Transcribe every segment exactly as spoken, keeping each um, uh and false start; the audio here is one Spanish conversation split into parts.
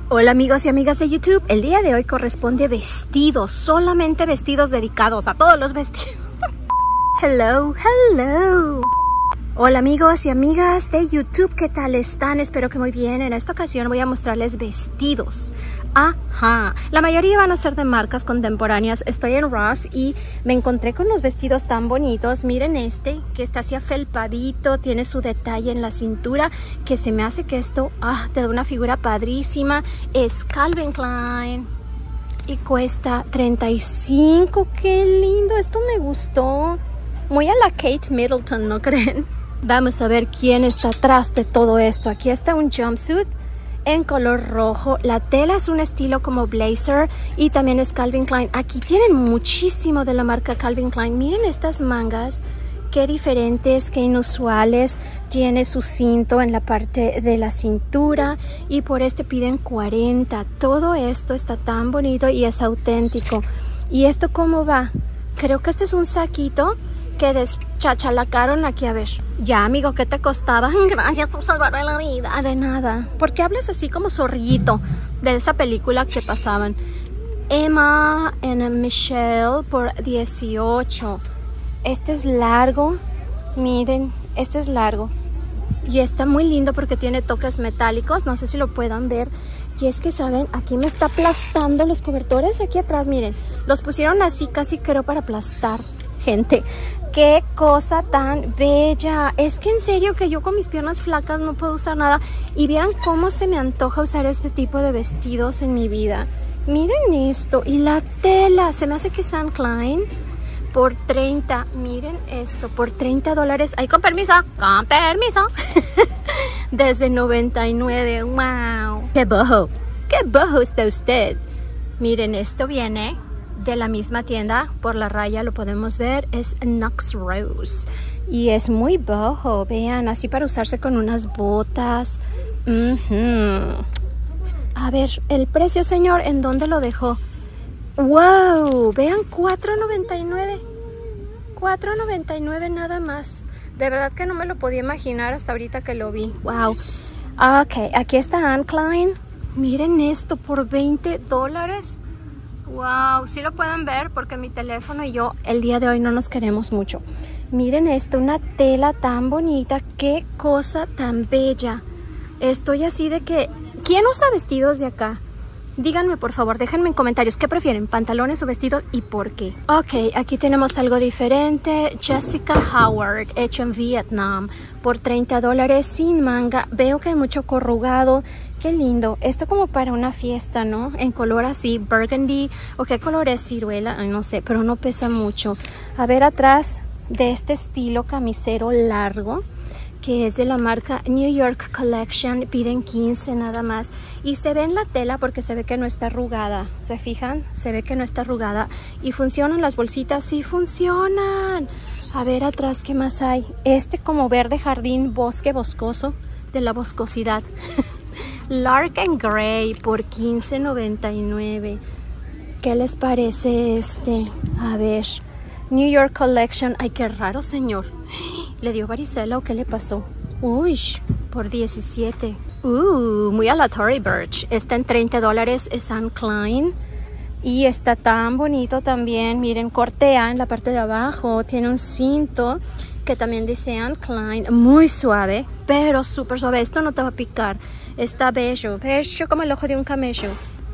Hola amigos y amigas de YouTube, el día de hoy corresponde vestidos, solamente vestidos dedicados a todos los vestidos. Hello, hello. Hola amigos y amigas de YouTube, ¿qué tal están? Espero que muy bien. En esta ocasión voy a mostrarles vestidos. Ajá, la mayoría van a ser de marcas contemporáneas. Estoy en Ross y me encontré con los vestidos tan bonitos. Miren este, que está así afelpadito, tiene su detalle en la cintura, que se me hace que esto ah, te da una figura padrísima. Es Calvin Klein y cuesta treinta y cinco. ¡Qué lindo! Esto me gustó. Muy a la Kate Middleton, ¿no creen? Vamos a ver quién está atrás de todo esto. Aquí está un jumpsuit en color rojo. La tela es un estilo como blazer y también es Calvin Klein. Aquí tienen muchísimo de la marca Calvin Klein. Miren estas mangas, qué diferentes, qué inusuales. Tiene su cinto en la parte de la cintura y por este piden cuarenta. Todo esto está tan bonito y es auténtico. ¿Y esto cómo va? Creo que este es un saquito que deschachalacaron aquí. A ver, ya amigo, ¿qué te costaba? Gracias por salvarme la vida. De nada. ¿Por qué hablas así como zorrillito de esa película que pasaban? Emma and Michelle por dieciocho. Este es largo. Miren, este es largo y está muy lindo porque tiene toques metálicos. No sé si lo puedan ver. Y es que, ¿saben? Aquí me está aplastando los cobertores aquí atrás. Miren, los pusieron así casi creo para aplastar. Gente, qué cosa tan bella. Es que en serio que yo con mis piernas flacas no puedo usar nada. Y vean cómo se me antoja usar este tipo de vestidos en mi vida. Miren esto. Y la tela, se me hace que es Anne Klein por treinta. Miren esto, por treinta dólares. Ay, con permiso, con permiso. Desde noventa y nueve. Wow. Qué boho, qué boho está usted. Miren, esto viene de la misma tienda, por la raya lo podemos ver, es Knox Rose y es muy boho, vean, así para usarse con unas botas. uh-huh. A ver, el precio, señor, ¿en dónde lo dejó? Wow, vean, cuatro noventa y nueve, cuatro noventa y nueve nada más. De verdad que no me lo podía imaginar hasta ahorita que lo vi. Wow. Ok, aquí está Anne Klein. Miren esto, por veinte dólares. Wow, sí lo pueden ver porque mi teléfono y yo el día de hoy no nos queremos mucho. Miren esto, una tela tan bonita, qué cosa tan bella. Estoy así de que, ¿quién usa vestidos de acá? Díganme por favor, déjenme en comentarios qué prefieren, pantalones o vestidos y por qué. Ok, aquí tenemos algo diferente. Jessica Howard, hecho en Vietnam, por treinta dólares, sin manga. Veo que hay mucho corrugado. Qué lindo. Esto como para una fiesta, ¿no? En color así, burgundy. ¿O qué color es? Ciruela. Ay, no sé, pero no pesa mucho. A ver, atrás de este estilo camisero largo, que es de la marca New York Collection, piden quince nada más. Y se ve en la tela porque se ve que no está arrugada. ¿Se fijan? Se ve que no está arrugada. ¿Y funcionan las bolsitas? ¡Sí funcionan! A ver, atrás, ¿qué más hay? Este como verde jardín, bosque boscoso, de la boscosidad. Lark and Grey por quince noventa y nueve. ¿Qué les parece este? A ver, New York Collection. Ay, qué raro, señor. ¿Le dio varicela o qué le pasó? Uy, por diecisiete. Uh, muy a la Tory Burch. Está en treinta dólares, es Anne Klein. Y está tan bonito también. Miren, cortea en la parte de abajo. Tiene un cinto que también dice Anne Klein. Muy suave, pero súper suave. Esto no te va a picar. Está bello, bello como el ojo de un camello.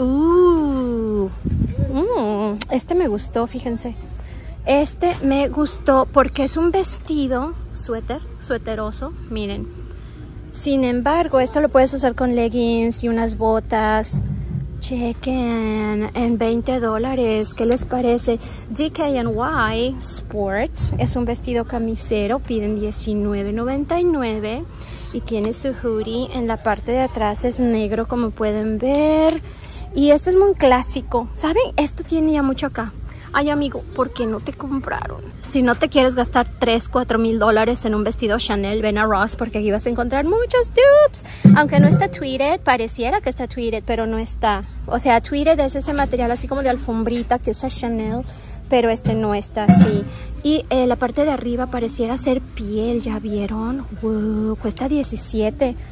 Uh, mm, este me gustó, fíjense. Este me gustó porque es un vestido, suéter, suéteroso, miren. Sin embargo, esto lo puedes usar con leggings y unas botas. Chequen, en veinte dólares, ¿qué les parece? D K N Y Sport, es un vestido camisero, piden diecinueve noventa y nueve. Y tiene su hoodie en la parte de atrás, es negro como pueden ver. Y este es muy clásico, ¿saben? Esto tiene ya mucho acá. Ay amigo, ¿por qué no te compraron? Si no te quieres gastar tres, cuatro mil dólares en un vestido Chanel, ven a Ross porque aquí vas a encontrar muchos dupes. Aunque no está tweeted, pareciera que está tweeted, pero no está. O sea, tweeted es ese material así como de alfombrita que usa Chanel, pero este no está así. Y eh, la parte de arriba pareciera ser piel, ¿ya vieron? Wow, cuesta diecisiete.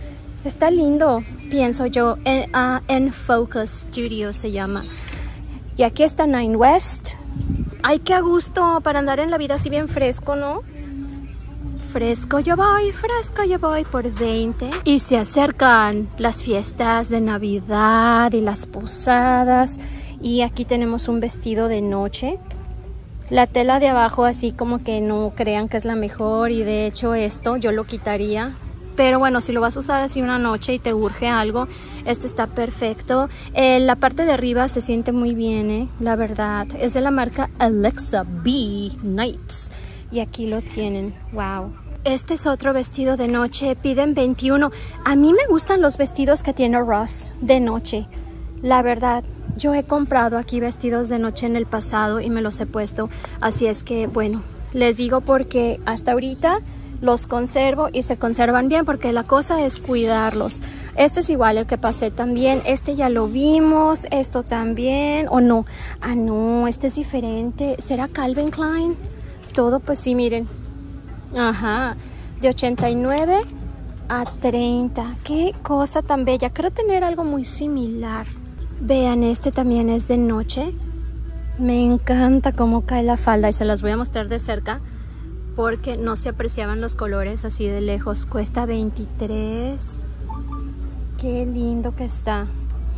Está lindo, pienso yo. En, uh, en Focus Studio se llama. Y aquí está Nine West. Ay, qué a gusto para andar en la vida así bien fresco, ¿no? Fresco yo voy, fresco yo voy por veinte. Y se acercan las fiestas de Navidad y las posadas. Y aquí tenemos un vestido de noche. La tela de abajo así como que no crean que es la mejor. Y de hecho esto yo lo quitaría. Pero bueno, si lo vas a usar así una noche y te urge algo, este está perfecto. Eh, la parte de arriba se siente muy bien, ¿eh? La verdad. Es de la marca Alexa B Nights. Y aquí lo tienen. Wow. Este es otro vestido de noche. Piden veintiuno. A mí me gustan los vestidos que tiene Ross de noche. La verdad. Yo he comprado aquí vestidos de noche en el pasado y me los he puesto. Así es que, bueno, les digo porque hasta ahorita los conservo y se conservan bien porque la cosa es cuidarlos. Este es igual el que pasé también. Este ya lo vimos. Esto también. ¿O no? Ah, no. Este es diferente. ¿Será Calvin Klein? Todo, pues sí, miren. Ajá. De ochenta y nueve a treinta. Qué cosa tan bella. Quiero tener algo muy similar. Vean, este también es de noche. Me encanta cómo cae la falda y se las voy a mostrar de cerca porque no se apreciaban los colores así de lejos. Cuesta veintitrés. Qué lindo que está.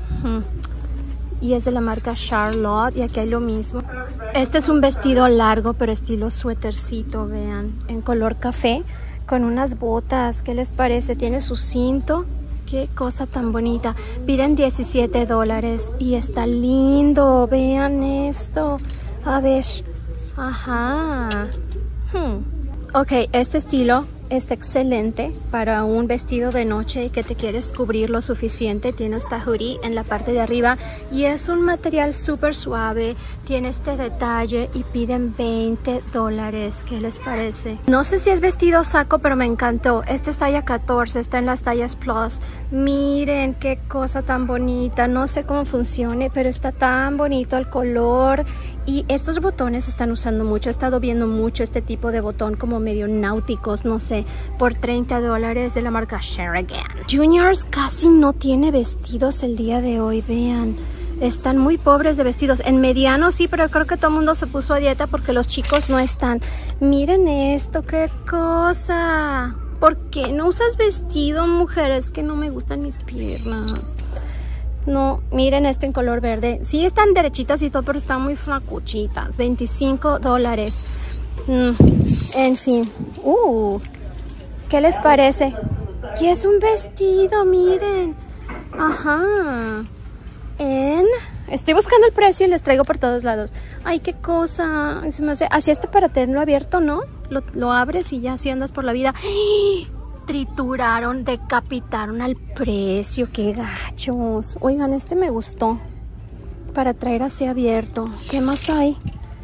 Y es de la marca Charlotte y aquí hay lo mismo. Este es un vestido largo pero estilo suétercito, vean, en color café con unas botas. ¿Qué les parece? Tiene su cinto. Qué cosa tan bonita. Piden diecisiete dólares y está lindo. Vean esto. A ver. Ajá. Hmm. Ok, este estilo está excelente para un vestido de noche que te quieres cubrir lo suficiente. Tiene esta hoodie en la parte de arriba y es un material súper suave. Tiene este detalle y piden veinte dólares. ¿Qué les parece? No sé si es vestido saco, pero me encantó. Este es talla catorce, está en las tallas plus. Miren qué cosa tan bonita. No sé cómo funcione, pero está tan bonito el color. Y estos botones se están usando mucho. He estado viendo mucho este tipo de botón como medio náuticos, no sé, por treinta dólares de la marca Sheragan. Juniors casi no tiene vestidos el día de hoy, vean. Están muy pobres de vestidos. En mediano sí, pero creo que todo el mundo se puso a dieta porque los chicos no están. Miren esto, qué cosa. ¿Por qué no usas vestido, mujer? Es que no me gustan mis piernas. No, miren esto en color verde. Sí están derechitas y todo, pero están muy flacuchitas. veinticinco dólares. Mm, en fin. Uh, ¿qué les parece? Que es un vestido, miren. Ajá. En... Estoy buscando el precio y les traigo por todos lados. Ay, qué cosa. Se me hace... Así este para tenerlo abierto, ¿no? Lo, lo abres y ya así andas por la vida. ¡ay! Trituraron, decapitaron al precio. Qué gachos. Oigan, este me gustó. Para traer así abierto. ¿Qué más hay?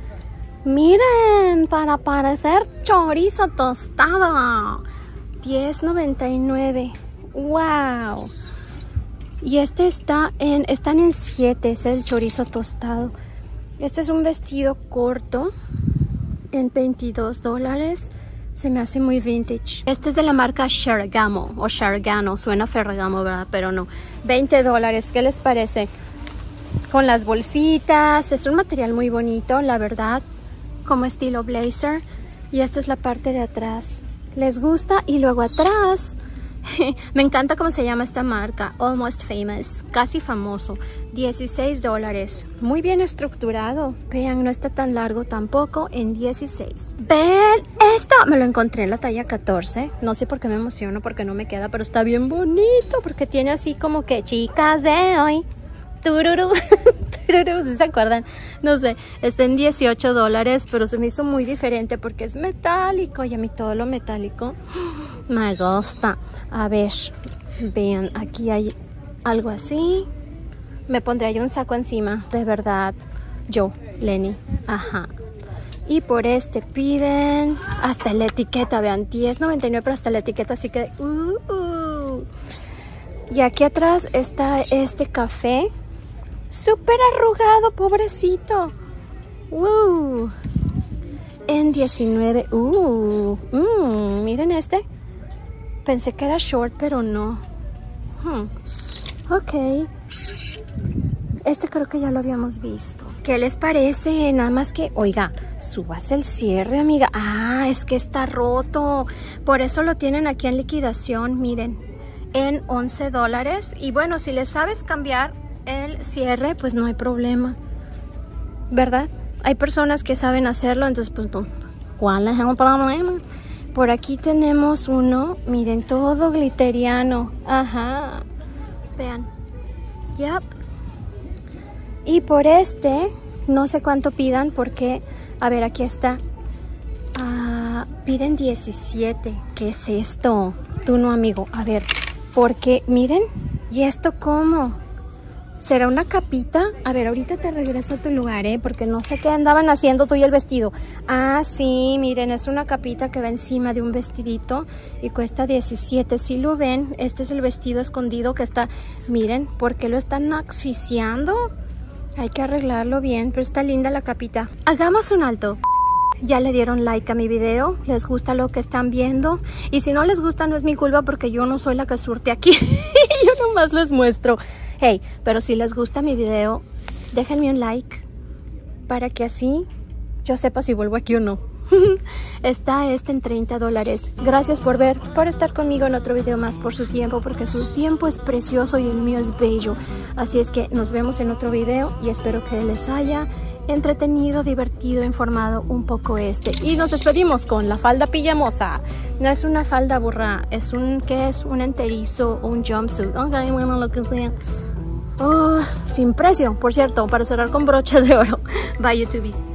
Miren, para parecer chorizo tostado. diez noventa y nueve. Wow. Y este está en, están en siete, es el chorizo tostado. Este es un vestido corto en veintidós dólares. Se me hace muy vintage. Este es de la marca Ferragamo o Ferragamo. Suena Ferragamo, ¿verdad? Pero no. veinte dólares. ¿Qué les parece? Con las bolsitas. Es un material muy bonito, la verdad. Como estilo blazer. Y esta es la parte de atrás. ¿Les gusta? Y luego atrás... me encanta cómo se llama esta marca. Almost Famous. Casi famoso. dieciséis dólares. Muy bien estructurado. Vean, no está tan largo tampoco. En dieciséis. Ven, esto me lo encontré en la talla catorce. No sé por qué me emociono, porque no me queda, pero está bien bonito. Porque tiene así como que chicas de hoy. Tururú. Tururú. ¿Se acuerdan? No sé. Está en dieciocho dólares, pero se me hizo muy diferente porque es metálico. Y a mí todo lo metálico me gusta. A ver, vean, aquí hay algo así. Me pondré ahí un saco encima, de verdad. Yo, Lenny, ajá. Y por este piden hasta la etiqueta, vean, diez noventa y nueve, pero hasta la etiqueta, así que... Uh, uh. Y aquí atrás está este café. Súper arrugado, pobrecito. Uh. En diecinueve. Uh. Mm, miren este. Pensé que era short, pero no. Hmm. Ok. Este creo que ya lo habíamos visto. ¿Qué les parece? Nada más que, oiga, subas el cierre, amiga. Ah, es que está roto. Por eso lo tienen aquí en liquidación, miren, en once dólares. Y bueno, si le sabes cambiar el cierre, pues no hay problema, ¿verdad? Hay personas que saben hacerlo, entonces pues no. ¿Cuál es el problema? Por aquí tenemos uno, miren, todo gliteriano. Ajá. Vean. Yep. Y por este, no sé cuánto pidan porque, a ver, aquí está. Uh, piden diecisiete. ¿Qué es esto? Tú no, amigo. A ver, porque, miren, ¿y esto cómo? ¿Será una capita? A ver, ahorita te regreso a tu lugar, ¿eh? Porque no sé qué andaban haciendo tú y el vestido. Ah, sí, miren, es una capita que va encima de un vestidito y cuesta diecisiete. Si lo ven, este es el vestido escondido que está... Miren, ¿por qué lo están asfixiando? Hay que arreglarlo bien, pero está linda la capita. Hagamos un alto. Ya le dieron like a mi video, les gusta lo que están viendo. Y si no les gusta, no es mi culpa porque yo no soy la que surte aquí. Yo nomás les muestro. Hey, pero si les gusta mi video, déjenme un like para que así yo sepa si vuelvo aquí o no. Está este en treinta dólares. Gracias por ver, por estar conmigo en otro video más, por su tiempo, porque su tiempo es precioso y el mío es bello. Así es que nos vemos en otro video y espero que les haya entretenido, divertido, informado un poco este. Y nos despedimos con la falda pijamosa. No es una falda burra, es un, ¿qué es? Un enterizo o un jumpsuit. Ok, bueno, lo que sea. Oh, sin precio, por cierto, para cerrar con broche de oro. Bye, YouTubies.